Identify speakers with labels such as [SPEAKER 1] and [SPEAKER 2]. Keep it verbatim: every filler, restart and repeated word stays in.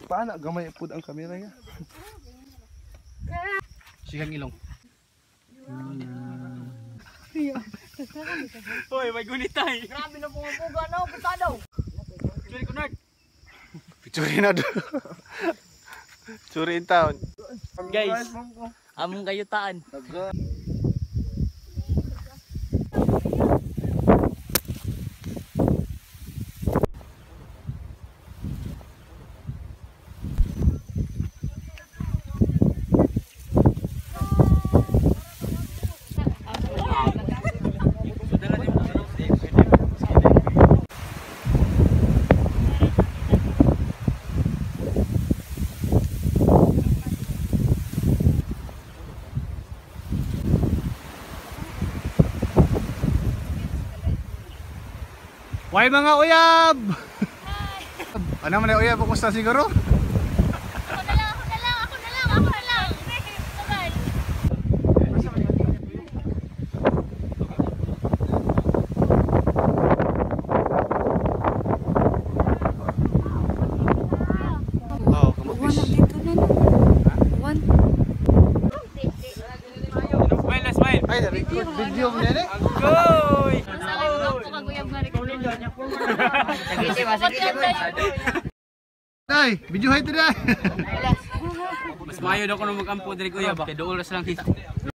[SPEAKER 1] paana gamay pud ang kamera niya.
[SPEAKER 2] Sigang ilong.
[SPEAKER 3] Hoy, may gunitay.
[SPEAKER 4] Grabe na pumapuga no, punta daw.
[SPEAKER 3] Churi ko nerd.
[SPEAKER 1] Churi na do. Churi in town.
[SPEAKER 3] Guys, among kayutaan.
[SPEAKER 1] Why mga uyab! Ano man yung uyab? Kumusta siguro?
[SPEAKER 4] Ako na lang, ako na lang, ako na lang, ako na lang. Sabay.
[SPEAKER 1] Oo, kamutis.
[SPEAKER 4] One.
[SPEAKER 3] Smile na smile.
[SPEAKER 1] Ay, na-record video mo yan eh.
[SPEAKER 3] Goy!
[SPEAKER 1] Ay, video height na.
[SPEAKER 3] Mas mayo daw ko nung mag-ampo diri kuya ba? Kay dool ra lang kita.